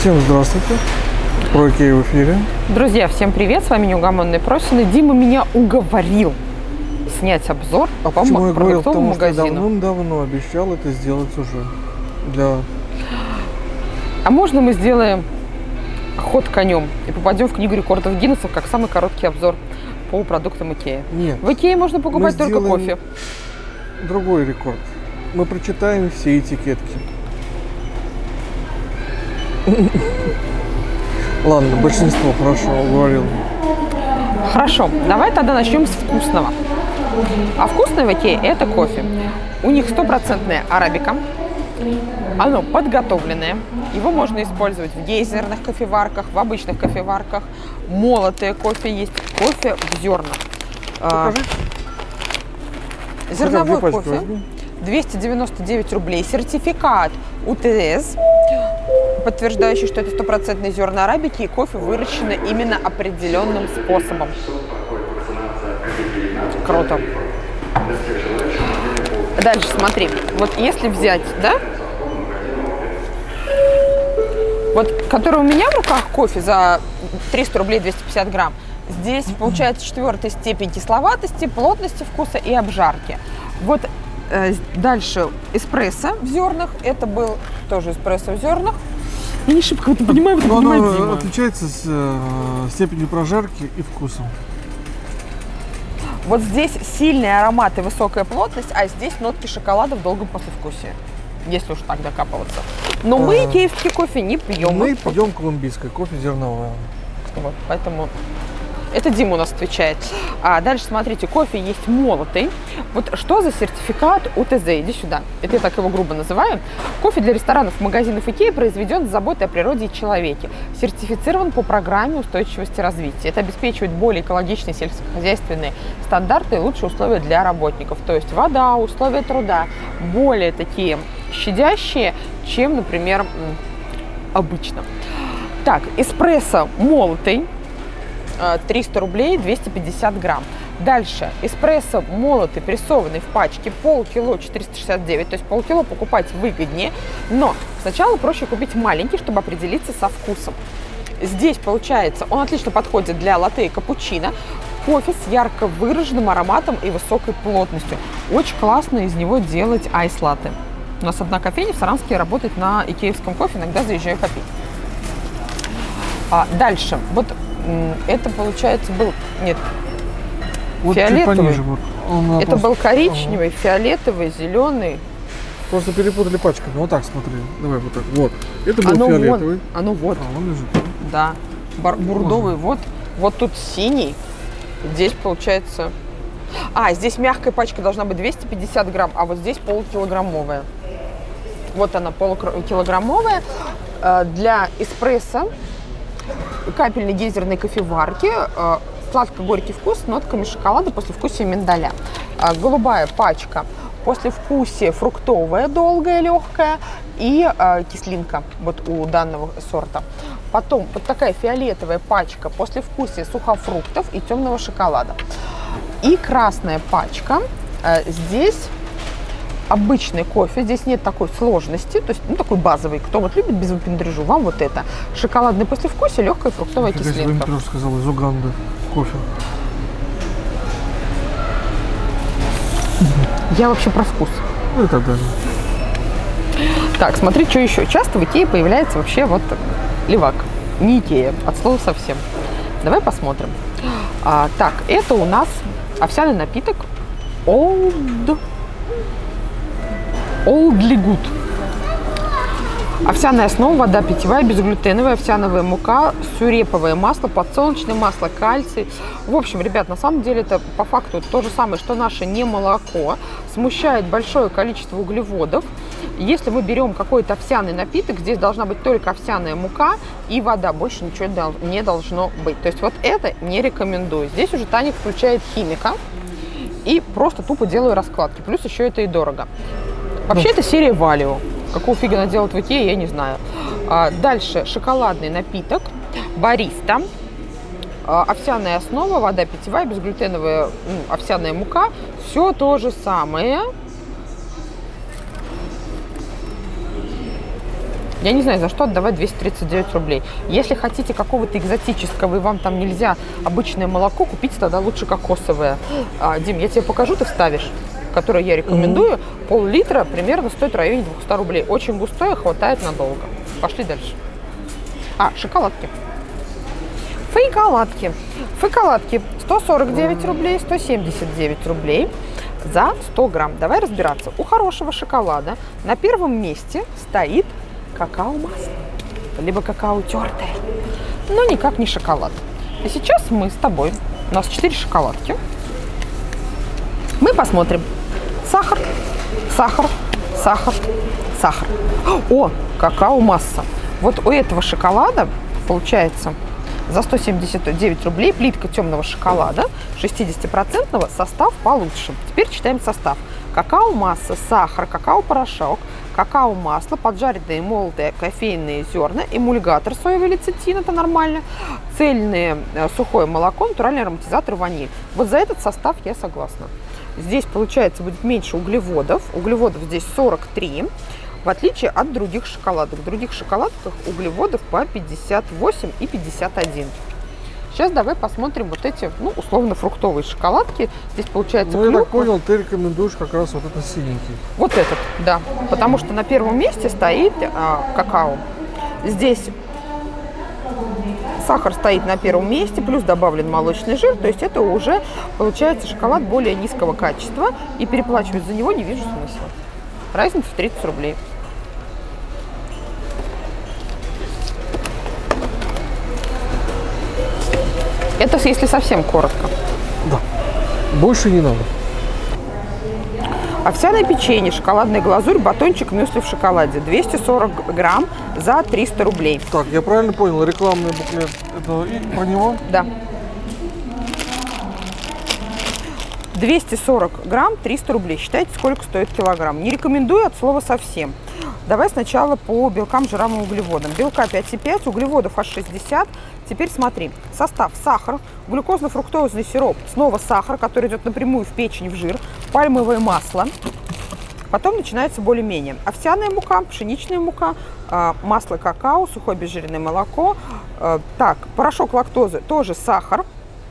Всем здравствуйте. Про Икею в эфире. Друзья, всем привет, с вами неугомонный Просины. Дима меня уговорил снять обзор по продуктовому магазину. Я давным-давно обещал это сделать уже. А можно мы сделаем ход конем и попадем в книгу рекордов Гиннесса как самый короткий обзор по продуктам Икеи? Нет. В Икее можно покупать только кофе. Другой рекорд. Мы прочитаем все этикетки. Ладно, большинство, хорошо, уговорил. Хорошо, давай тогда начнем с вкусного. А вкусное в Икее это кофе. У них стопроцентная арабика. Оно подготовленное. Его можно использовать в гейзерных кофеварках, в обычных кофеварках. Молотое кофе есть, кофе в зернах. Покажи. Зерновой кофе 299 рублей. Сертификат УТС, подтверждающий, что это стопроцентные зерна арабики, и кофе выращено именно определенным способом. Круто. Дальше смотри, вот если взять, да, вот который у меня в руках кофе за 300 рублей 250 грамм, здесь получается 4-я степень кисловатости, плотности вкуса и обжарки. Вот дальше эспрессо в зернах, это был тоже эспрессо в зернах. Я не шибко это понимаю, это понимает Дима. Оно отличается с степенью прожарки и вкусом. Вот здесь сильный аромат и высокая плотность, а здесь нотки шоколада в долгом послевкусии, если уж так докапываться. Но мы икеевский кофе не пьем. Мы пьем колумбийское кофе зерновое. Вот, поэтому это Дима у нас отвечает. А дальше смотрите, кофе есть молотый. Вот что за сертификат УТЗ? Иди сюда. Это я так его грубо называю. Кофе для ресторанов и магазинов Икеи произведен с заботой о природе и человеке. Сертифицирован по программе устойчивости развития. Это обеспечивает более экологичные сельскохозяйственные стандарты и лучшие условия для работников. То есть вода, условия труда более такие щадящие, чем, например, обычно. Так, эспрессо молотый. 300 рублей 250 грамм. Дальше эспрессо молотый, прессованный в пачке, полкило 469, то есть полкило покупать выгоднее, но сначала проще купить маленький, чтобы определиться со вкусом. Здесь получается, он отлично подходит для латте и капучино, кофе с ярко выраженным ароматом и высокой плотностью. Очень классно из него делать айс-латте. У нас одна кофейня в Саранске работает на икеевском кофе, иногда заезжаю попить. Дальше, вот это, получается, был, нет, вот фиолетовый. Пониже, вот. Это был коричневый, фиолетовый, зеленый. Просто перепутали пачками. Вот так смотри. Давай вот так. Вот. Это был фиолетовый. Оно вот. Он лежит. Да. Бурдовый. Вот тут синий. Здесь получается... здесь мягкая пачка должна быть 250 грамм, а вот здесь полукилограммовая. Вот она, полукилограммовая. Для эспрессо капельной гейзерной кофеварки, сладко-горький вкус с нотками шоколада, послевкусие миндаля. Голубая пачка, послевкусие фруктовая, долгая, легкая и кислинка вот у данного сорта. Потом вот такая фиолетовая пачка, послевкусие сухофруктов и темного шоколада. И красная пачка, здесь обычный кофе, здесь нет такой сложности, то есть такой базовый, кто вот любит без выпендрежу, вам вот это. Шоколадное послевкусие, легкая фруктовая кислинка. Я сказал, из Уганды кофе. Я вообще про вкус. Ну и так далее. Так, смотри, что еще. Часто в Икее появляется вообще вот левак. Не Икея, от слова совсем. Давай посмотрим. Так, это у нас овсяный напиток Oldly Good. Овсяная основа, вода питьевая, безглютеновая, овсяновая мука, сюреповое масло, подсолнечное масло, кальций. В общем, ребят, на самом деле это по факту то же самое, что наше не молоко. Смущает большое количество углеводов. Если мы берем какой-то овсяный напиток, здесь должна быть только овсяная мука и вода, больше ничего не должно быть. То есть вот это не рекомендую. Здесь уже Таня включает химика и просто тупо делаю раскладки. Плюс еще это и дорого. Вообще это серия Валио. Какого фига она делает в Икее, я не знаю. Дальше шоколадный напиток, бариста, овсяная основа, вода питьевая, безглютеновая овсяная мука. Все то же самое. Я не знаю, за что отдавать 239 рублей. Если хотите какого-то экзотического, и вам там нельзя обычное молоко, купите тогда лучше кокосовое. Дим, я тебе покажу, ты вставишь, которое я рекомендую. Пол-литра примерно стоит в районе 200 рублей. Очень густое, хватает надолго. Пошли дальше. Шоколадки. Фейколадки. Фейколадки 149 рублей, 179 рублей за 100 грамм. Давай разбираться. У хорошего шоколада на первом месте стоит какао-масло, либо какао тертое, но никак не шоколад. И сейчас мы с тобой, у нас 4 шоколадки, мы посмотрим. Сахар, сахар, сахар, сахар. О, какао-масса. Вот у этого шоколада получается за 179 рублей плитка темного шоколада 60%, состав получше. Теперь читаем состав. Какао-масса, сахар, какао-порошок, какао-масло, поджаренные молотые кофейные зерна, эмульгатор соевый лецитин, это нормально, цельное сухое молоко, натуральный ароматизатор, ваниль. Вот за этот состав я согласна. Здесь, получается, будет меньше углеводов. Углеводов здесь 43, в отличие от других шоколадок. В других шоколадках углеводов по 58 и 51. Сейчас давай посмотрим вот эти, условно-фруктовые шоколадки. Здесь получается я так понял, ты рекомендуешь как раз вот этот синенький. Вот этот, да. Потому что на первом месте стоит какао. Здесь сахар стоит на первом месте, плюс добавлен молочный жир. То есть это уже получается шоколад более низкого качества. И переплачивать за него не вижу смысла. Разница в 30 рублей. Это если совсем коротко. Да. Больше не надо. Овсяное печенье, шоколадная глазурь, батончик мюсли в шоколаде. 240 грамм за 300 рублей. Так, я правильно понял, рекламный буклет, это и про него? Да. 240 грамм, 300 рублей. Считайте, сколько стоит килограмм. Не рекомендую от слова совсем. Давай сначала по белкам, жирам и углеводам. Белка 5,5, углеводов аж 60. Теперь смотри. Состав: сахар, глюкозно-фруктозный сироп, снова сахар, который идет напрямую в печень, в жир, пальмовое масло. Потом начинается более-менее овсяная мука, пшеничная мука, масло какао, сухое обезжиренное молоко. Так, порошок лактозы, тоже сахар.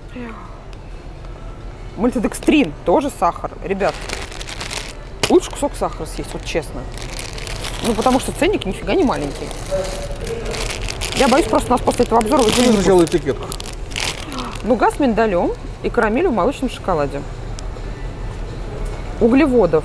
Мальтодекстрин, тоже сахар. Ребят, лучше кусок сахара съесть, вот честно. Потому что ценник нифига не маленький. Я боюсь, просто у нас после этого обзора выйдет сначала этикетку. Нуга с миндалем и карамелью в молочном шоколаде. Углеводов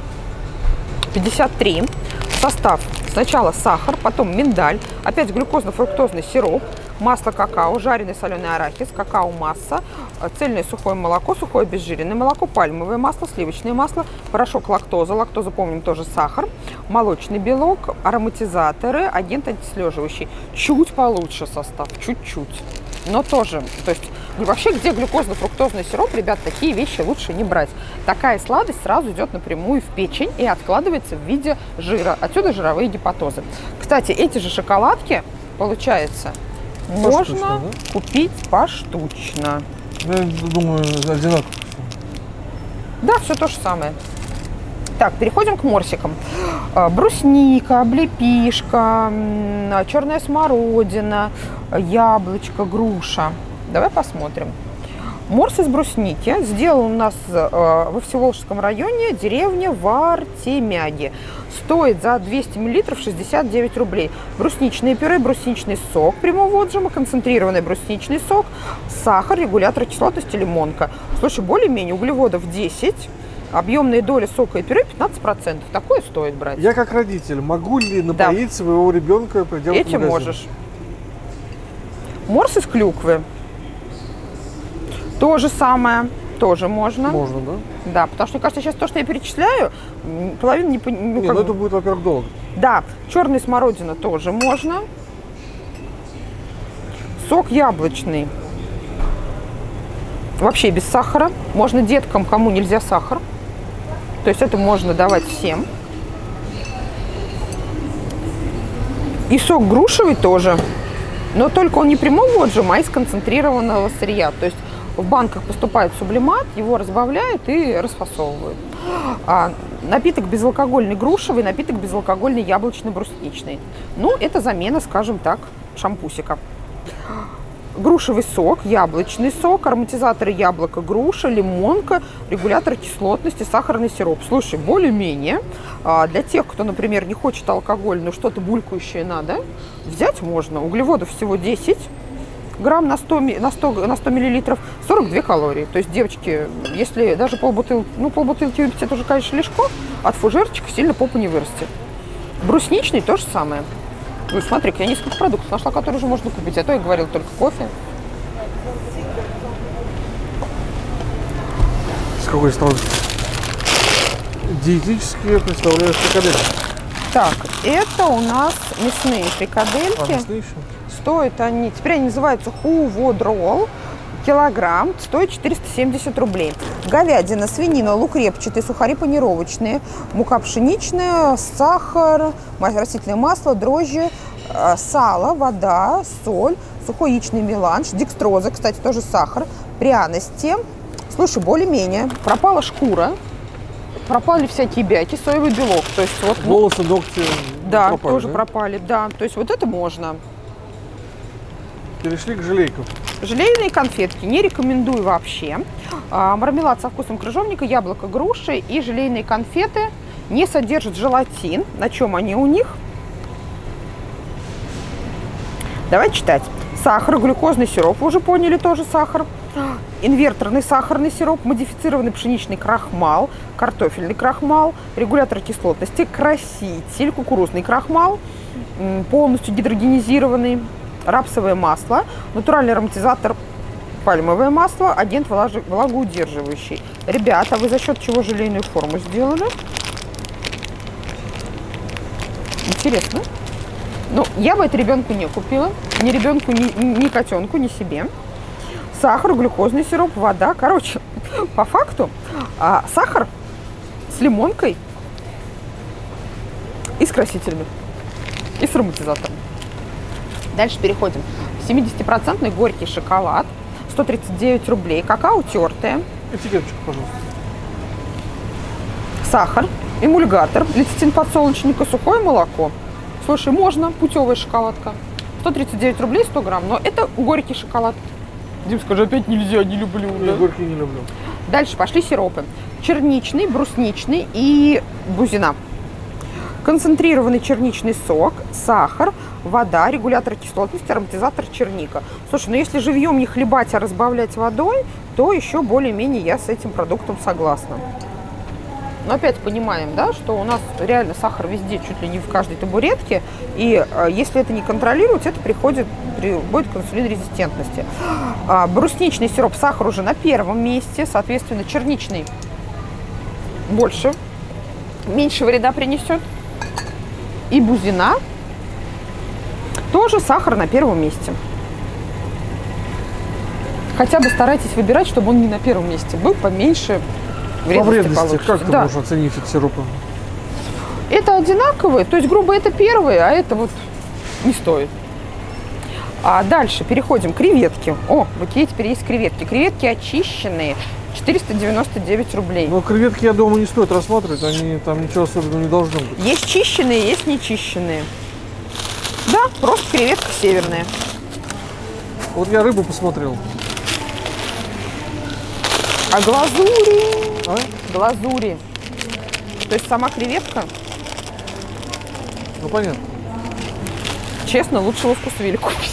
53. Состав: сначала сахар, потом миндаль, опять глюкозно-фруктозный сироп, масло какао, жареный соленый арахис, какао-масса, цельное сухое молоко, сухое обезжиренное молоко, пальмовое масло, сливочное масло, порошок лактоза, лактоза, помним, тоже сахар, молочный белок, ароматизаторы, агент антислеживающий. Чуть получше состав, чуть-чуть, но тоже, то есть вообще, где глюкозно-фруктозный сироп, ребят, такие вещи лучше не брать. Такая сладость сразу идет напрямую в печень и откладывается в виде жира. Отсюда жировые гепатозы. Кстати, эти же шоколадки, получается, можно купить поштучно. Я думаю, одинаково. Да, все то же самое. Так, переходим к морсикам. Брусника, облепишка, черная смородина, яблочко, груша. Давай посмотрим. Морс из брусники сделан у нас во Всеволожском районе, деревня Вартемяги. Стоит за 200 мл 69 рублей. Брусничное пюре, брусничный сок прямого отжима, концентрированный брусничный сок, сахар, регулятор кислотности, лимонка. Слушай, более-менее углеводов 10, объемная доля сока и пюре 15%. Такое стоит брать. Я как родитель могу ли напоить своего ребенка, придя в магазин? Этим можешь. Морс из клюквы. То же самое, тоже можно. Можно, да? Да, потому что, мне кажется, сейчас то, что я перечисляю, половина не понимаю. Это будет, во-первых, долго. Да, черная смородина тоже можно. Сок яблочный. Вообще без сахара. Можно деткам, кому нельзя сахар. То есть это можно давать всем. И сок грушевый тоже. Но только он не прямого отжима, а из концентрированного сырья. То есть В банках поступает сублимат, его разбавляют и расфасовывают. Напиток безалкогольный грушевый, напиток безалкогольный яблочно-брусничный. Ну, это замена, скажем так, шампусика. Грушевый сок, яблочный сок, ароматизаторы яблоко, груша, лимонка, регулятор кислотности, сахарный сироп. Слушай, более-менее для тех, кто, например, не хочет алкоголь, но что-то булькающее надо, взять можно. Углеводов всего 10 грамм на 100 миллилитров, 42 калории. То есть, девочки, если даже полбутылки выпить, это уже, конечно, легко, от фужерчика сильно попа не вырастет. Брусничный то же самое. Ну, смотри, я несколько продуктов нашла, которые уже можно купить. А то я говорила только кофе. С какой стороны? Диетические представляют фрикадельки. Так, это у нас мясные фрикадельки. Мясные еще? Стоят они, теперь они называются хуводрол. Килограмм стоит 470 рублей. Говядина, свинина, лук репчатый, сухари панировочные, мука пшеничная, сахар, растительное масло, дрожжи, сало, вода, соль, сухой яичный меланж, декстроза, кстати, тоже сахар, пряности. Слушай, более-менее. Пропала шкура, пропали всякие бяки, соевый белок. То есть вот волосы, ногти да, пропали, тоже пропали, да. То есть вот это можно. Перешли к желейкам. Желейные конфетки не рекомендую вообще. Мармелад со вкусом крыжовника, яблоко, груши и желейные конфеты не содержат желатин. На чем они у них? Давайте читать. Сахар, глюкозный сироп, вы уже поняли, тоже сахар. Инверторный сахарный сироп, модифицированный пшеничный крахмал, картофельный крахмал, регулятор кислотности, краситель, кукурузный крахмал, полностью гидрогенизированный, рапсовое масло, натуральный ароматизатор, пальмовое масло, агент влагоудерживающий. Ребята, вы за счет чего желейную форму сделали? Интересно. Ну, я бы это ребенку не купила. Ни ребенку, ни котенку, ни себе. Сахар, глюкозный сироп, вода. Короче, по факту, сахар с лимонкой и с красителями. И с ароматизатором. Дальше переходим. 70% горький шоколад, 139 рублей. Какао тертое. Этикеточку, пожалуйста. Сахар, эмульгатор, лецитин подсолнечника, сухое молоко. Слушай, можно, путевая шоколадка. 139 рублей 100 грамм, но это горький шоколад. Дим, скажи, опять нельзя, не люблю. Я горький не люблю. Дальше пошли сиропы. Черничный, брусничный и бузина. Концентрированный черничный сок, сахар, вода, регулятор кислотности, ароматизатор черника. Слушай, ну если живьем не хлебать, а разбавлять водой, то еще более-менее я с этим продуктом согласна. Но опять понимаем, да, что у нас реально сахар везде, чуть ли не в каждой табуретке. И если это не контролировать, это приводит к инсулинорезистентности. Брусничный сироп, сахар уже на первом месте, соответственно, черничный меньше вреда принесет. И бузина тоже сахар на первом месте. Хотя бы старайтесь выбирать, чтобы он не на первом месте был, поменьше вредности получится. Как ты можешь оценить эти сиропы? Это одинаковые, то есть, грубо, это первые, а это вот не стоит. А дальше переходим к креветке. О, в Икее теперь есть креветки. Креветки очищенные, 499 рублей. Но креветки, я думаю, не стоит рассматривать, они там ничего особенного не должно быть. Есть чищенные, есть нечищенные. Да, просто креветка северная. Вот я рыбу посмотрел. А глазури? А? Глазури. То есть сама креветка? Ну, понятно. Честно, лучшего вкусвилля купить.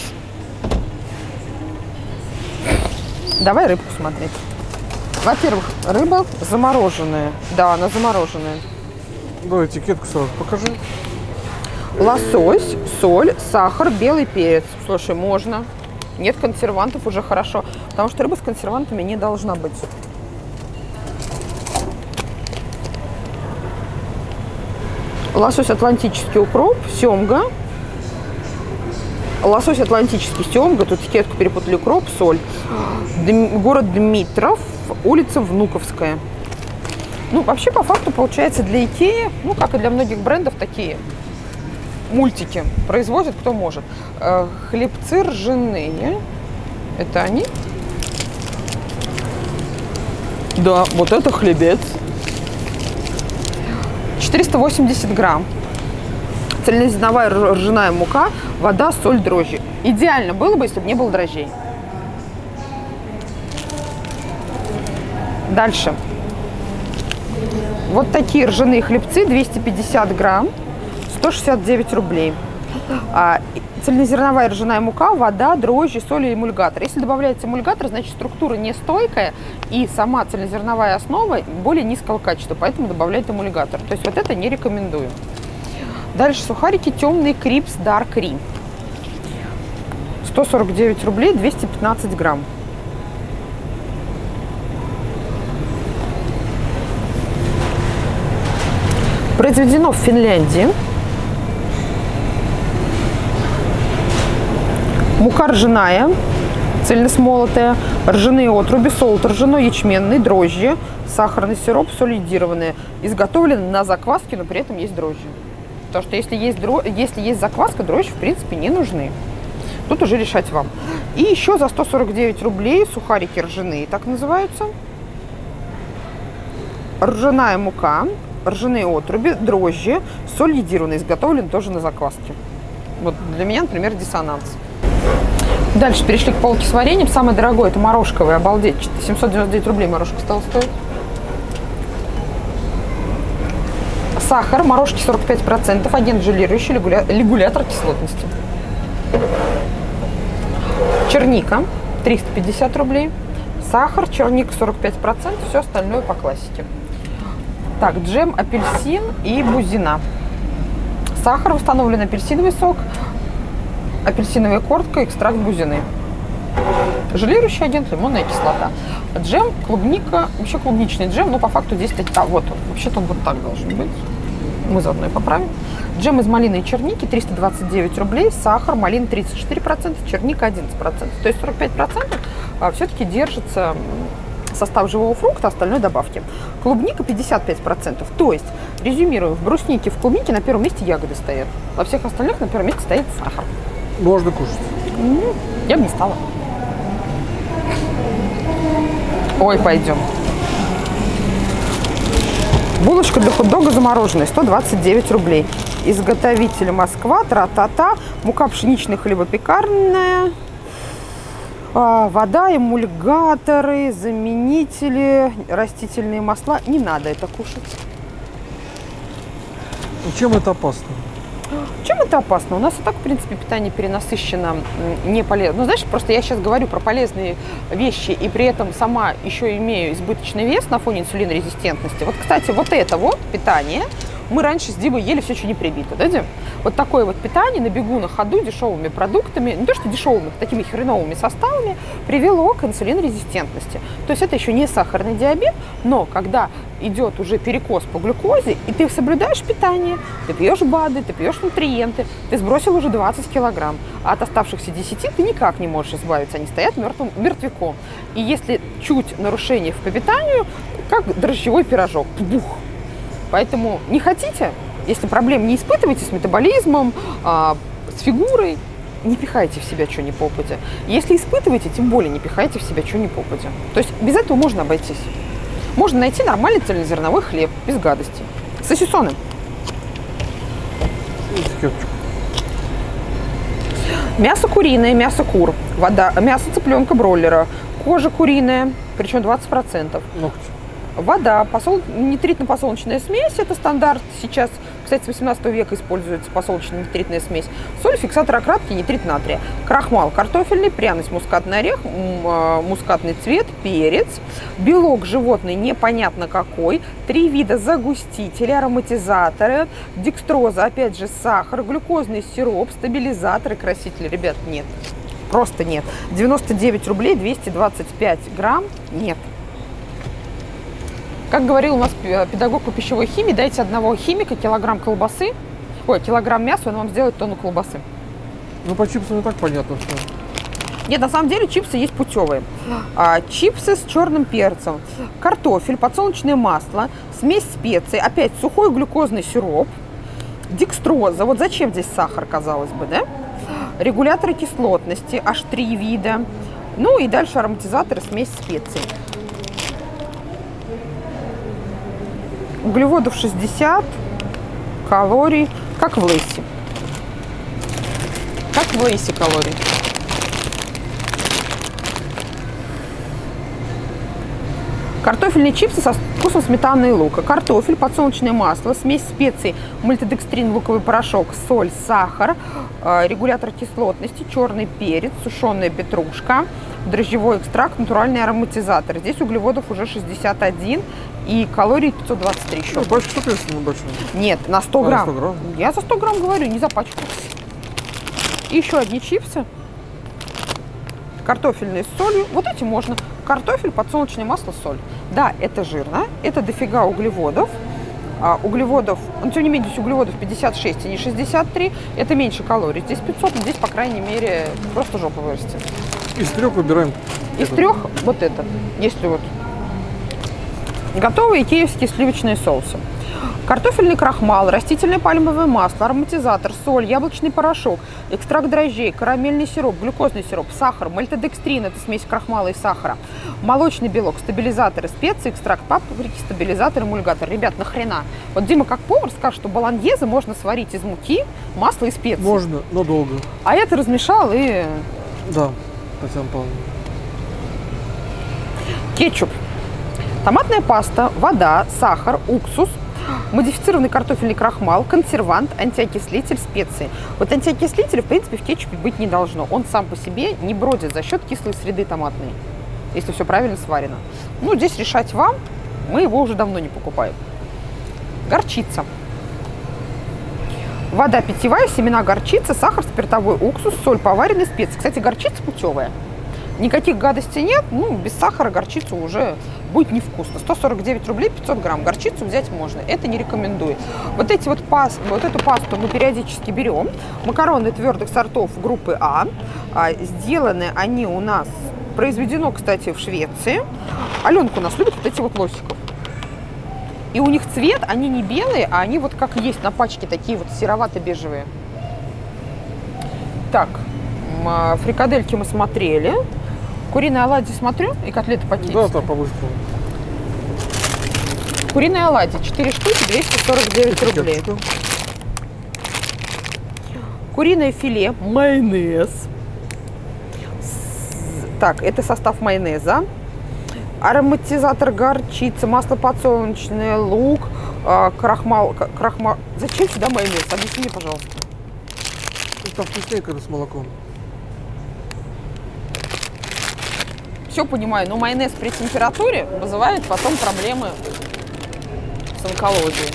Давай рыбку смотреть. Во-первых, рыба замороженная. Да, она замороженная. Давай этикетку сразу покажи. Лосось, соль, сахар, белый перец. Слушай, можно. Нет консервантов, уже хорошо. Потому что рыба с консервантами не должна быть. Лосось атлантический, укроп, семга. Лосось атлантический, семга. Тут этикетку перепутали, укроп, соль. Город Дмитров, улица Внуковская. Ну, вообще, по факту, получается, для Икеи, ну, как и для многих брендов, такие мультики производят, кто может. Хлебцы ржаные. Это они? Да, вот это хлебец. 480 грамм. Цельнозерновая ржаная мука, вода, соль, дрожжи. Идеально было бы, если бы не было дрожжей. Дальше. Вот такие ржаные хлебцы, 250 грамм, 169 рублей. Цельнозерновая ржаная мука, вода, дрожжи, соль и эмульгатор. Если добавляется эмульгатор, значит структура нестойкая и сама цельнозерновая основа более низкого качества, поэтому добавляет эмульгатор. То есть вот это не рекомендую. Дальше сухарики темный Крипс Dark Ри. 149 рублей, 215 грамм. Произведено в Финляндии. Мука ржаная, цельносмолотая, ржаные отруби, солод ржаной, ячменный, дрожжи, сахарный сироп, соль йодированная. Изготовлено на закваске, но при этом есть дрожжи. Потому что если есть закваска, дрожжи в принципе не нужны. Тут уже решать вам. И еще за 149 рублей сухарики ржаные, так называются. Ржаная мука, ржаные отруби, дрожжи, соль йодированная, изготовлен тоже на закваске. Вот для меня, например, диссонанс. Дальше перешли к полке с вареньем. Самое дорогое — это морожковое, обалдеть. 799 рублей морожка стала стоить. Сахар, морожки 45%, агент желирующий, регулятор кислотности. Черника 350 рублей. Сахар, черника 45%, все остальное по классике. Так, джем, апельсин и бузина. Сахар, восстановленный апельсиновый сок, апельсиновая корка, экстракт бузины. Желирующий агент, лимонная кислота. Джем, клубника, вообще клубничный джем, но по факту здесь... вот он, вообще-то он вот так должен быть. Мы заодно и поправим. Джем из малины и черники 329 рублей, сахар, малина 34%, черника 11%. То есть 45% все-таки держится состав живого фрукта, остальное добавки. Клубника 55%. То есть, резюмируем, в бруснике, в клубнике на первом месте ягоды стоят. Во всех остальных на первом месте стоит сахар. Можно кушать. Я бы не стала. Ой, пойдем. Булочка для хот-дога замороженная, 129 рублей. Изготовитель Москва, тра-та-та. Мука пшеничная, хлебопекарная. Вода, эмульгаторы, заменители, растительные масла. Не надо это кушать. И чем это опасно? Чем это опасно? У нас и так, в принципе, питание перенасыщено, не полезно. Ну, знаешь, просто я сейчас говорю про полезные вещи, и при этом сама еще имею избыточный вес на фоне инсулинорезистентности. Вот, кстати, вот это вот питание мы раньше с Димой ели все, что не прибито, да, Дим? Вот такое вот питание на бегу, на ходу, дешевыми продуктами, не то что дешевыми, такими хреновыми составами, привело к инсулинорезистентности. То есть это еще не сахарный диабет, но когда идет уже перекос по глюкозе, и ты соблюдаешь питание, ты пьешь БАДы, ты пьешь нутриенты, ты сбросил уже 20 килограмм, а от оставшихся 10 ты никак не можешь избавиться, они стоят мертвяком. И если чуть нарушение по питанию, как дрожжевой пирожок, бух. Поэтому не хотите, если проблем не испытываете с метаболизмом, с фигурой, не пихайте в себя что ни попадя. Если испытываете, тем более не пихайте в себя что ни попадя. То есть без этого можно обойтись. Можно найти нормальный цельнозерновой хлеб, без гадостей. Сосисоны. Мясо куриное, мясо кур, вода, мясо цыпленка бройлера, кожа куриная, причем 20%. Ногти. Вода, нитритно-подсолнечная смесь, это стандарт сейчас, кстати, с 18 века используется подсолнечно-нитритная смесь. Соль, фиксатор ократки, нитрит натрия. Крахмал картофельный, пряность мускатный орех, мускатный цвет, перец. Белок животный непонятно какой. 3 вида загустители, ароматизаторы, декстроза, опять же сахар, глюкозный сироп, стабилизаторы, красители. Ребят, нет. Просто нет. 99 рублей, 225 грамм, нет. Как говорил у нас педагог по пищевой химии, дайте одного химика килограмм колбасы, килограмм мяса, он вам сделает тонну колбасы. Ну, по чипсам и так понятно, что... Нет, на самом деле чипсы есть путевые. Чипсы с черным перцем, картофель, подсолнечное масло, смесь специй, опять сухой глюкозный сироп, декстроза. Вот зачем здесь сахар, казалось бы, да? Регуляторы кислотности, аж 3 вида. Ну и дальше ароматизаторы, смесь специй. углеводов 60, калорий, как в Лейсе. Как в Лейсе калорий. Картофельные чипсы со вкусом сметаны и лука. Картофель, подсолнечное масло, смесь специй, мальтодекстрин, луковый порошок, соль, сахар, регулятор кислотности, черный перец, сушеная петрушка, дрожжевой экстракт, натуральный ароматизатор. Здесь углеводов уже 61 и калорий 523 еще. Пачка 100 песо небольшая. Нет, на 100 грамм. На 100 грамм. Я за 100 грамм говорю, не за пачку. И еще одни чипсы. Картофельные с солью. Вот эти можно. Картофель, подсолнечное масло, соль. Да, это жирно, это дофига углеводов. Углеводов, но тем не менее, здесь углеводов 56, а не 63. Это меньше калорий. Здесь 500, но здесь, по крайней мере, просто жопа вырастет. Из 3 выбираем. Из 3 вот это. Если вот готовые киевские сливочные соусы. Картофельный крахмал, растительное пальмовое масло, ароматизатор, соль, яблочный порошок, экстракт дрожжей, карамельный сироп, глюкозный сироп, сахар, мальтодекстрин, это смесь крахмала и сахара, молочный белок, стабилизаторы специи, экстракт паприки, стабилизатор, эмульгатор. Ребят, нахрена? Вот Дима как повар скажет, что болоньезе можно сварить из муки, масла и специй. Можно, но долго. А это размешал и... Да, Татьяна Павловна. Кетчуп, томатная паста, вода, сахар, уксус, модифицированный картофельный крахмал, консервант, антиокислитель, специи. Вот антиокислителя, в принципе, в кетчупе быть не должно. Он сам по себе не бродит за счет кислой среды томатной, если все правильно сварено. Ну, здесь решать вам. Мы его уже давно не покупаем. Горчица. Вода питьевая, семена горчицы, сахар, спиртовой уксус, соль, поваренные специи. Кстати, горчица путевая. Никаких гадостей нет, ну, без сахара горчицу уже будет невкусно. 149 рублей 500 грамм. Горчицу взять можно, это не рекомендую. Вот эту пасту мы периодически берем. Макароны твердых сортов группы А. Сделаны они у нас, произведено, кстати, в Швеции. Аленка у нас любит вот эти вот лосиков. И у них цвет, они не белые, а они вот как есть на пачке, такие вот серовато-бежевые. Так, фрикадельки мы смотрели. Куриные оладьи смотрю и котлеты по Да, так, по-быстрому. Куриные оладьи, 4 штуки, 249 рублей. Куриное филе, майонез. Так, это состав майонеза. Ароматизатор горчицы, масло подсолнечное, лук, крахмал. Зачем сюда майонез? Объясни мне, пожалуйста. Там вкуснее, когда с молоком. Все понимаю, но майонез при температуре вызывает потом проблемы с онкологией.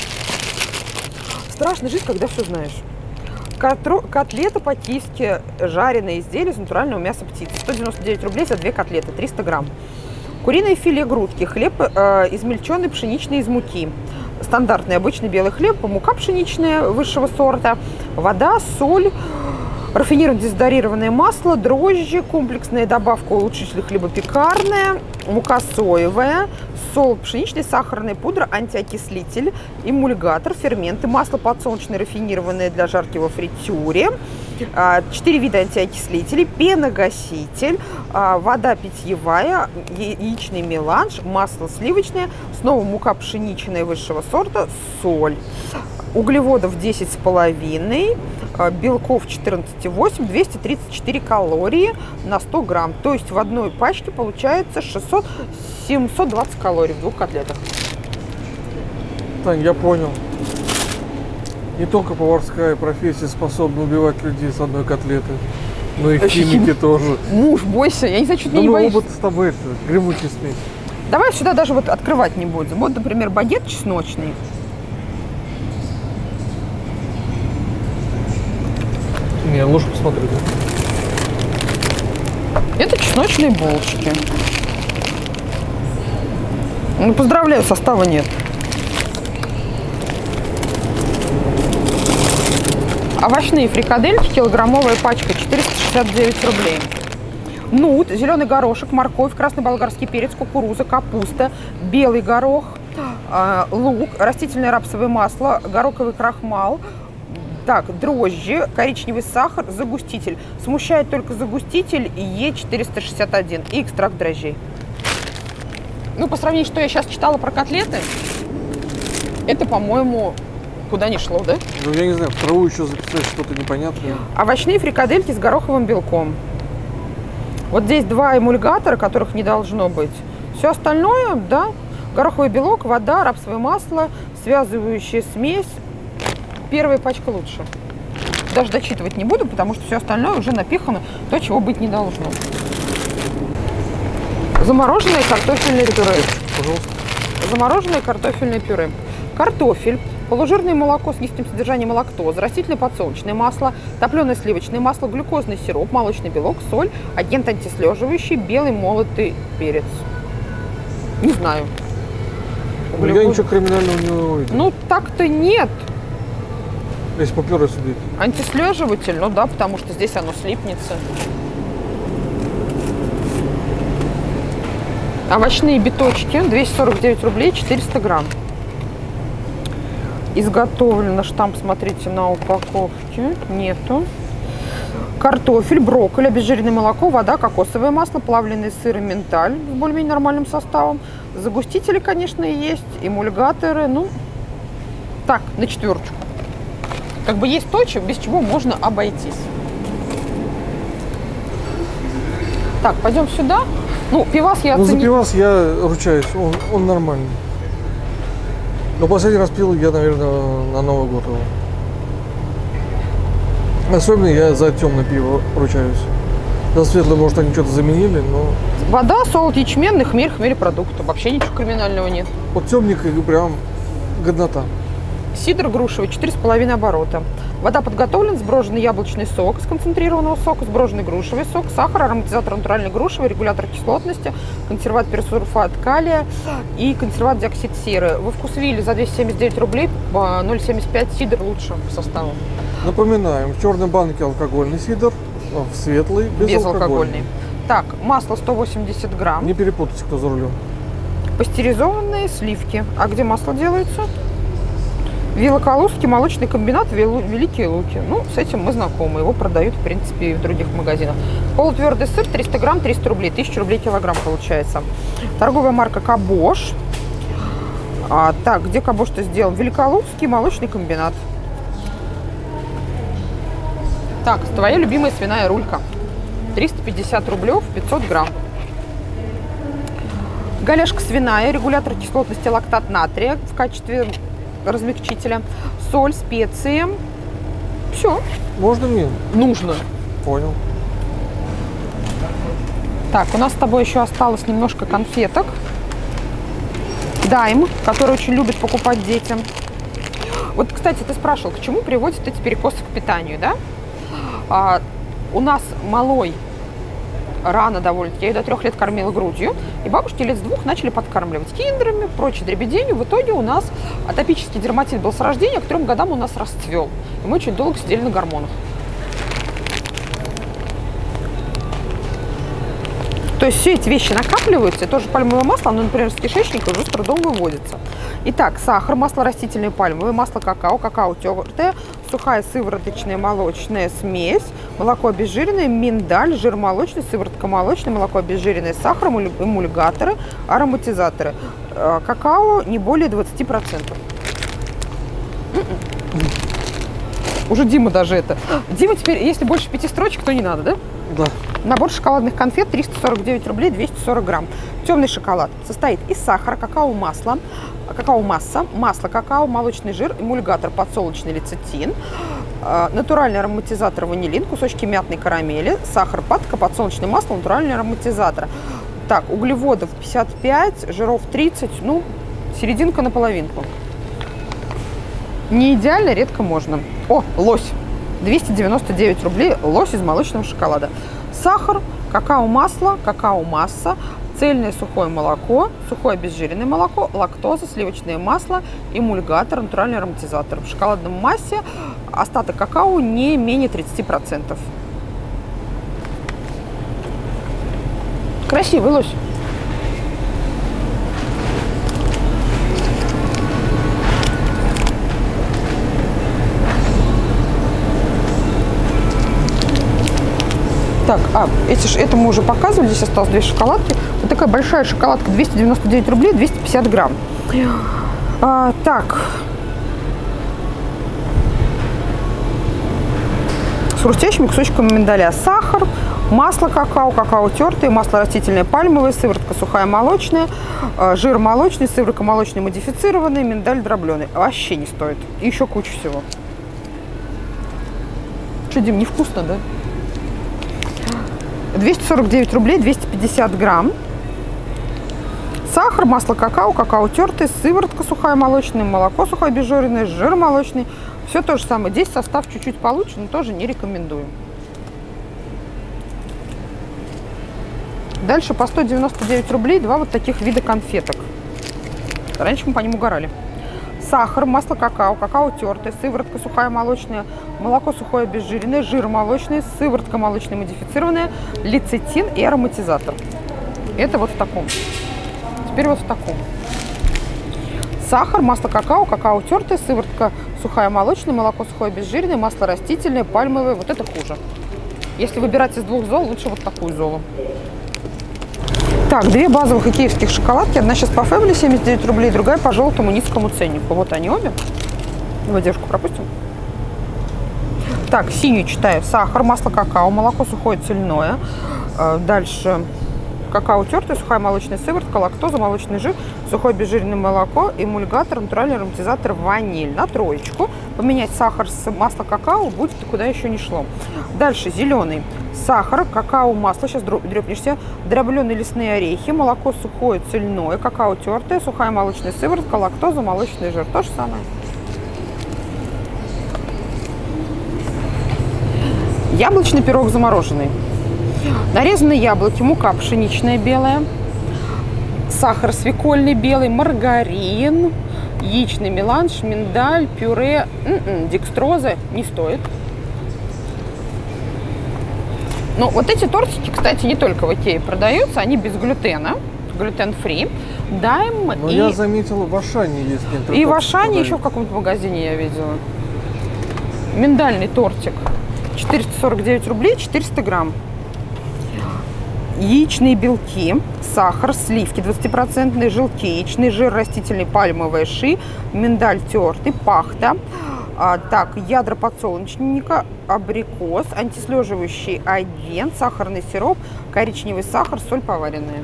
Страшно жить, когда все знаешь. Котлета по-киевски, жареное изделие из натурального мяса птицы. 199 рублей за 2 котлеты, 300 грамм. Куриное филе грудки, хлеб измельченный пшеничный из муки. Стандартный обычный белый хлеб, мука пшеничная высшего сорта, вода, соль, рафинированное дезодорированное масло, дрожжи, комплексная добавка улучшителя хлебопекарная, мука соевая, соль пшеничная, сахарная пудра, антиокислитель, эмульгатор, ферменты, масло подсолнечное рафинированное для жарки во фритюре, 4 вида антиокислителей, пеногаситель, вода питьевая, яичный меланж, масло сливочное, снова мука пшеничная высшего сорта, соль. Углеводов 10,5, белков 14,8, 234 калории на 100 грамм. То есть в одной пачке получается 720 калорий в 2 котлетах. Тань, я понял. Не только поварская профессия способна убивать людей с одной котлеты, но и химики тоже. Муж, бойся, я не знаю, что ты не боишься. Оба с тобой, это гремучая смесь. Давай сюда даже вот открывать не будем. Вот, например, багет чесночный. Не, лучше посмотреть. Это чесночные булочки. Ну, поздравляю, состава нет. Овощные фрикадельки, килограммовая пачка, 469 рублей. Нут, зеленый горошек, морковь, красный болгарский перец, кукуруза, капуста, белый горох, лук, растительное рапсовое масло, гороховый крахмал. Так, дрожжи, коричневый сахар, загуститель. Смущает только загуститель Е461 и экстракт дрожжей. Ну, по сравнению, что я сейчас читала про котлеты, Это, по-моему, куда ни шло, да? Ну, я не знаю, вторую еще записать что-то непонятное. Овощные фрикадельки с гороховым белком. Вот здесь 2 эмульгатора, которых не должно быть. Все остальное, да, гороховый белок, вода, рапсовое масло, связывающая смесь. Первая пачка лучше. Даже дочитывать не буду, потому что все остальное уже напихано, то, чего быть не должно. Замороженное картофельное пюре. Пожалуйста. Замороженное картофельное пюре. Картофель, полужирное молоко с низким содержанием лактозы, растительное подсолнечное масло, топленое сливочное масло, глюкозный сироп, молочный белок, соль, агент антислеживающий, белый молотый перец. Не знаю. Я ничего криминального не увидел. Ну, так-то нет. Если по пюре судить. Антислеживатель, ну да, потому что здесь оно слипнется. Овощные биточки, 249 рублей, 400 грамм. Изготовлено, штамп, смотрите, на упаковке. Нету. Картофель, брокколи, обезжиренное молоко, вода, кокосовое масло, плавленый сыр и миндаль с более-менее нормальным составом. Загустители, конечно, есть, эмульгаторы, ну, так, на 4. Как бы есть то, без чего можно обойтись. Так, пойдем сюда. Ну, пивас я за пивас я ручаюсь, он нормальный. Но последний раз пил я, наверное, на Новый год его. Особенно я за темное пиво ручаюсь. За светлое, может, они что-то заменили, но... Вода, солод, ячменный, хмель, хмелепродукты. Вообще ничего криминального нет. Вот темненько прям годнота. Сидр грушевый, 4,5 оборота. Вода подготовлена, сброженный яблочный сок из концентрированного сока, сброженный грушевый сок, сахар, ароматизатор натуральный грушевый, регулятор кислотности, консерват персульфат калия и консерват диоксид серы. Во Вкусвилле за 279 рублей, 0,75 сидр лучше составом. Напоминаем, в черной банке алкогольный сидр, в светлый безалкогольный. Так, масло 180 грамм. Не перепутайте, кто за рулем. Пастеризованные сливки. А где масло делается? Великолукский молочный комбинат Великие Луки. Ну, с этим мы знакомы. Его продают, в принципе, и в других магазинах. Полутвердый сыр 300 грамм, 300 рублей. 1000 рублей килограмм получается. Торговая марка Кабош. Так, где Кабош-то сделан? Великолукский молочный комбинат. Так, твоя любимая свиная рулька. 350 рублев, 500 грамм. Галяшка свиная, регулятор кислотности лактат натрия в качестве размягчителя, соль, специи. Все. Можно мне? Нужно. Понял. Так, у нас с тобой еще осталось немножко конфеток. Дайм, который очень любят покупать детям. Вот, кстати, ты спрашивал, к чему приводят эти перекосы к питанию, да? У нас малой рано довольно-таки, я ее до 3 лет кормила грудью, и бабушки лет с 2 начали подкармливать киндерами, прочей дребеденью. В итоге у нас атопический дерматит был с рождения, к 3 годам у нас расцвел. И мы очень долго сидели на гормонах. То есть все эти вещи накапливаются, и тоже пальмовое масло, оно, например, с кишечника уже с трудом выводится. Итак, сахар, масло растительное пальмовое, масло какао, какао тертое, сухая сывороточная молочная смесь, молоко обезжиренное, миндаль, жир молочный, сыворотка молочная, молоко обезжиренное, сахар, эмульгаторы, ароматизаторы. Какао не более 20%. Уже Дима даже это. Дима теперь, если больше 5 строчек, то не надо, да? Да. Набор шоколадных конфет 349 рублей, 240 грамм. Темный шоколад состоит из сахара, какао-масса, масло какао, молочный жир, эмульгатор подсолнечный лецитин, натуральный ароматизатор ванилин, кусочки мятной карамели, сахар, патока, подсолнечное масло, натуральный ароматизатор. Так, углеводов 55, жиров 30, ну, серединка на половинку. Не идеально, редко можно. О, лось. 299 рублей, лось из молочного шоколада. Сахар, какао-масло, какао-масса, цельное сухое молоко, сухое обезжиренное молоко, лактоза, сливочное масло, эмульгатор, натуральный ароматизатор. В шоколадном массе остаток какао не менее 30%. Красивый лось. Так, это мы уже показывали, здесь осталось 2 шоколадки. Вот такая большая шоколадка, 299 рублей, 250 грамм. Так. С хрустящими кусочками миндаля. Сахар, масло какао, какао тертое, масло растительное пальмовое, сыворотка сухая молочная, жир молочный, сыворотка молочная модифицированная, миндаль дробленый. Вообще не стоит. И еще куча всего. Что, Дим, невкусно, да? 249 рублей, 250 грамм. Сахар, масло какао, какао тертое, сыворотка сухая молочная, молоко сухое обезжиренное, жир молочный. Все то же самое. Здесь состав чуть-чуть получше, но тоже не рекомендую. Дальше по 199 рублей два вот таких вида конфеток. Раньше мы по ним угорали. Сахар, масло какао, какао тертое, сыворотка сухая молочная, молоко сухое обезжиренное, жир молочный, сыворотка молочная модифицированная, лецитин и ароматизатор. Это вот в таком. Теперь вот в таком. Сахар, масло какао, какао тертое, сыворотка сухая молочная, молоко сухое обезжиренное, масло растительное, пальмовое. Вот это хуже. Если выбирать из двух зол, лучше вот такую золу. Так, две базовых икеевских шоколадки. Одна сейчас по Фэмили 79 рублей, другая по желтому низкому ценнику. Вот они обе. Давай девушку пропустим. Так, синюю читаю. Сахар, масло какао, молоко сухое цельное. Дальше какао тертое, сухая молочная сыворотка, лактоза, молочный жир, сухое обезжиренное молоко, эмульгатор, натуральный ароматизатор, ваниль. На троечку. Поменять сахар с масла какао будет куда еще не шло. Дальше зеленый. Сахар, какао, масло, сейчас дрёпнешься, дробленые лесные орехи, молоко сухое, цельное, какао тертое, сухая молочная сыворотка, лактоза, молочный жир. То же самое. Яблочный пирог замороженный. Нарезанные яблоки, мука пшеничная белая, сахар свекольный белый, маргарин, яичный меланж, миндаль, пюре, декстроза не стоит. Но вот эти тортики, кстати, не только в Икее продаются, они без глютена, глютен-фри. Дайм. Но я заметила, в Ашане есть. И в Ашане еще в каком-то магазине я видела. Миндальный тортик. 449 рублей, 400 грамм. Яичные белки, сахар, сливки 20%, желтки, яичный жир, растительный пальмовый ши, миндаль тертый, пахта. Так, ядра подсолнечника, абрикос, антислеживающий агент, сахарный сироп, коричневый сахар, соль поваренная.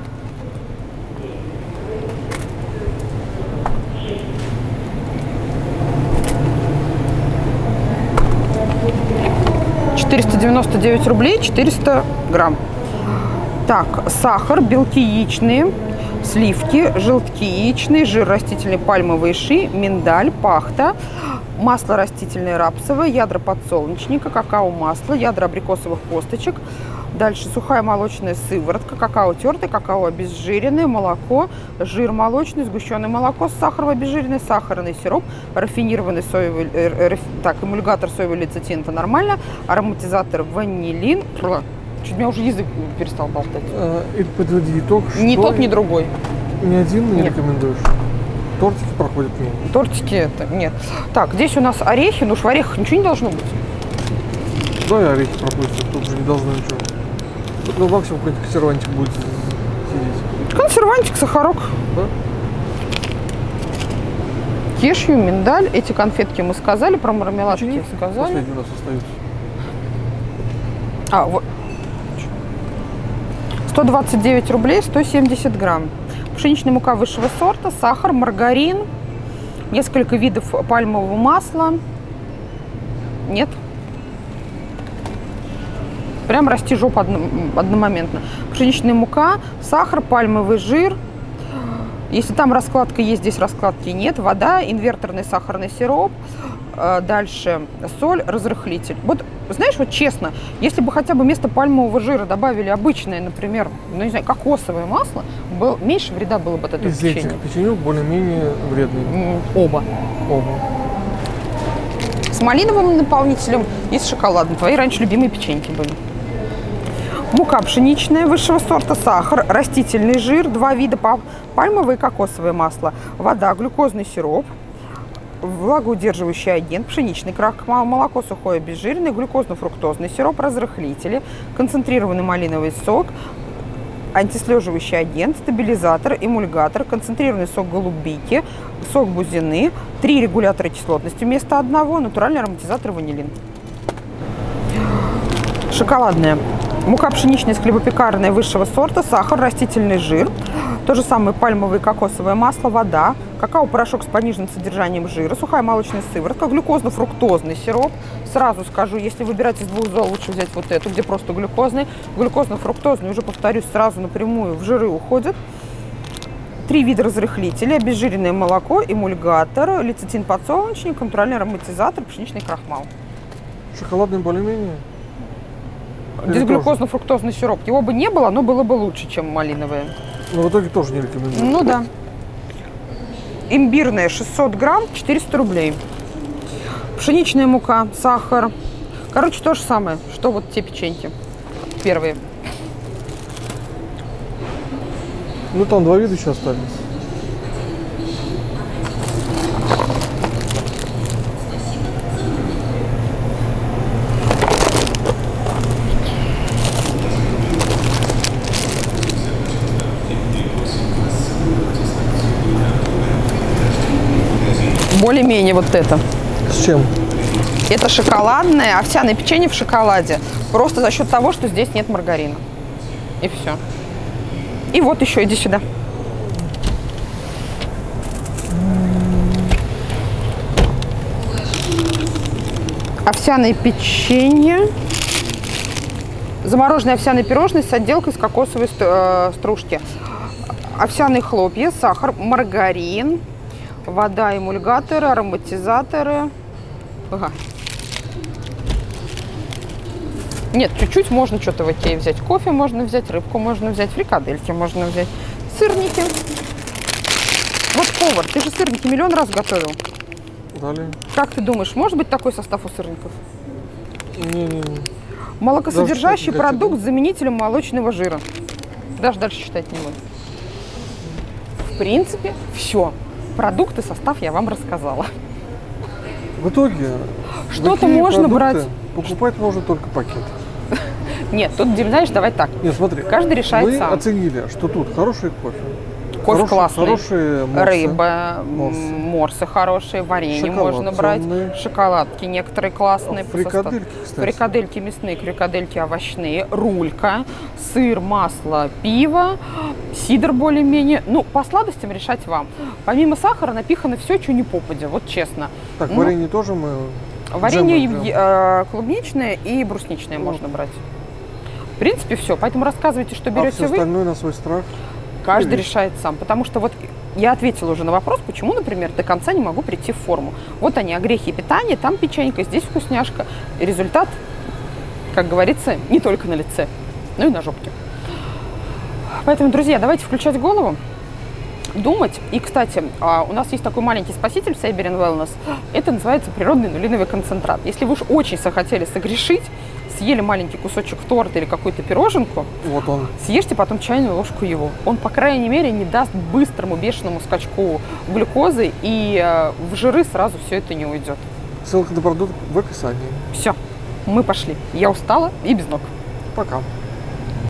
$499 рублей, 400 грамм. Так, сахар, белки яичные, сливки, желтки яичные, жир растительный пальмовый ши, миндаль, пахта, масло растительное рапсовое, ядра подсолнечника, какао-масло, ядра абрикосовых косточек. Дальше сухая молочная сыворотка, какао тертое, какао обезжиренное, молоко, жир молочный, сгущенное молоко, сахар обезжиренный, сахарный сироп, рафинированный соевый, эмульгатор соевый лецитин, это нормально, ароматизатор ванилин. Чуть меня уже язык перестал болтать. И подведи итог. Ни тот, ни другой. Ни один не рекомендуешь? Тортики проходят мимо? Тортики это нет. Так, здесь у нас орехи. Ну уж в орехах ничего не должно быть. Да, и орехи пропустим. Тут же не должно ничего. Тут на максимум какой-то консервантик будет сидеть. Консервантик, сахарок. Да? Кешью, миндаль. Эти конфетки мы сказали. Про мармеладки Печенье сказали. Последний у нас остаются. Вот. 129 рублей, 170 грамм. Пшеничная мука высшего сорта, сахар, маргарин, несколько видов пальмового масла. Нет. Прям расти жопу одномоментно. Пшеничная мука, сахар, пальмовый жир. Если там раскладка есть, здесь раскладки нет. Вода, инверторный сахарный сироп. Дальше соль, разрыхлитель. Вот, знаешь, вот честно, если бы хотя бы вместо пальмового жира добавили обычное, например, ну не знаю, кокосовое масло, меньше вреда было бы от этого печенья. Из этих печенек более-менее вредные. Оба. С малиновым наполнителем и с шоколадным. Твои раньше любимые печеньки были. Мука пшеничная высшего сорта, сахар, растительный жир, два вида пальмовое и кокосовое масло, вода, глюкозный сироп, влагоудерживающий агент, пшеничный крахмал, молоко сухое обезжиренное, глюкозно-фруктозный сироп, разрыхлители, концентрированный малиновый сок, антислеживающий агент, стабилизатор, эмульгатор, концентрированный сок голубики, сок бузины, 3 регулятора кислотности вместо одного, натуральный ароматизатор, ванилин. Шоколадная. Мука пшеничная с хлебопекарной высшего сорта, сахар, растительный жир, то же самое пальмовое и кокосовое масло, вода, какао-порошок с пониженным содержанием жира, сухая молочная сыворотка, глюкозно-фруктозный сироп. Сразу скажу, если выбирать из двух зол, лучше взять вот эту, где просто глюкозный. Глюкозно-фруктозный, уже повторюсь, сразу напрямую в жиры уходит. 3 вида разрыхлителя, обезжиренное молоко, эмульгатор, лецитин подсолнечник, натуральный ароматизатор, пшеничный крахмал. Шоколадный более-менее? Здесь глюкозно-фруктозный сироп. Его бы не было, но было бы лучше, чем малиновое. Но в итоге тоже не рекомендую. Ну да. Имбирная 600 грамм, 400 рублей. Пшеничная мука, сахар. Короче, то же самое, что вот те печеньки первые. Ну там 2 вида еще остались. Более-менее вот это. С чем? Это шоколадное овсяное печенье в шоколаде. Просто за счет того, что здесь нет маргарина. И все. И вот еще, иди сюда. Овсяное печенье. Замороженное овсяное пирожное с отделкой из кокосовой стружки. Овсяные хлопья, сахар, маргарин, вода, эмульгаторы, ароматизаторы. Ага. Нет, чуть-чуть можно что-то в Икее взять. Кофе можно взять, рыбку можно взять, фрикадельки можно взять, сырники. Вот повар, ты же сырники миллион раз готовил. Далее. Как ты думаешь, может быть такой состав у сырников? Не-не-не. Молокосодержащий продукт с заменителем молочного жира. Даже дальше читать не буду. В принципе, все. Продукты, состав я вам рассказала. В итоге что-то можно брать. Покупать можно только пакет. Нет, тут, знаешь, давай так. Нет, смотри. Каждый решает мы сам. оценили, что тут хороший кофе. Кофе классный. Хорошие морсы. Рыба, морсы хорошие, варенье Шоколад можно брать. темный. Шоколадки некоторые классные. Фрикадельки, кстати. Фрикадельки мясные, фрикадельки овощные, рулька, сыр, масло, пиво, сидр более-менее. Ну, по сладостям решать вам. Помимо сахара напихано все, что не попадя, вот честно. Так, варенье тоже мы... Варенье клубничное и брусничное можно брать. В принципе, все. Поэтому рассказывайте, что берете все вы. остальное на свой страх. Каждый решает сам. Потому что вот я ответила уже на вопрос, почему, например, до конца не могу прийти в форму. Вот они, огрехи питания, там печенька, здесь вкусняшка. И результат, как говорится, не только на лице, но и на жопке. Поэтому, друзья, давайте включать голову, думать. И, кстати, у нас есть такой маленький спаситель в Cyber Wellness. Это называется природный нулиновый концентрат. Если вы уж очень захотели согрешить, съели маленький кусочек торта или какую-то пироженку, вот он. Съешьте потом чайную ложку его. Он, по крайней мере, не даст быстрому бешеному скачку глюкозы, и в жиры сразу все это не уйдет. Ссылка на продукт в описании. Все, мы пошли. Я устала и без ног. Пока.